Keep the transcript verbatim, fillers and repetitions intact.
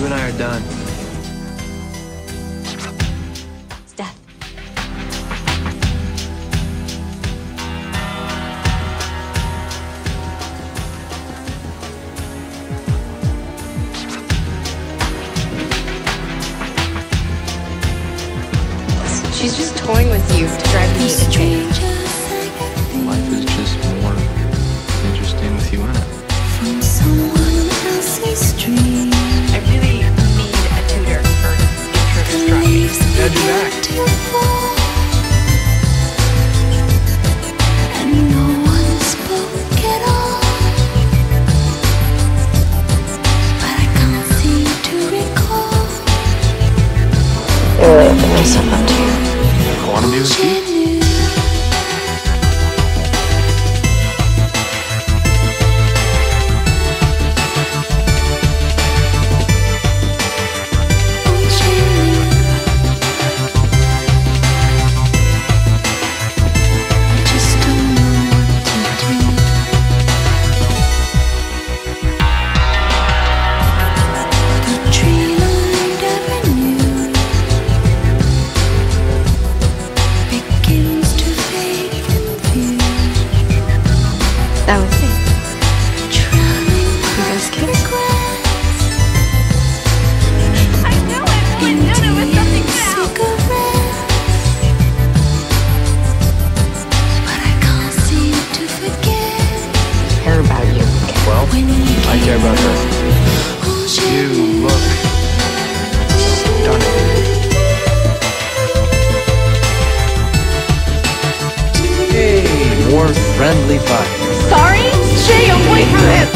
and I are done. It's death. She's just toying with you to drive you insane. Life is just more interesting with you in it. From someone else's dream. I really need a tutor for intro to Stride. Yeah, do that. And no one spoke at all. But I can't seem to recall. You'll open myself up to you. I want to be with you. That was me. You guys kissed? I know it! I know there was something now! But I can't seem to forget. I care about you. Well, I care about her. You look stunning. Hey, more friendly fire. Sorry? Jay, I'm waiting for it.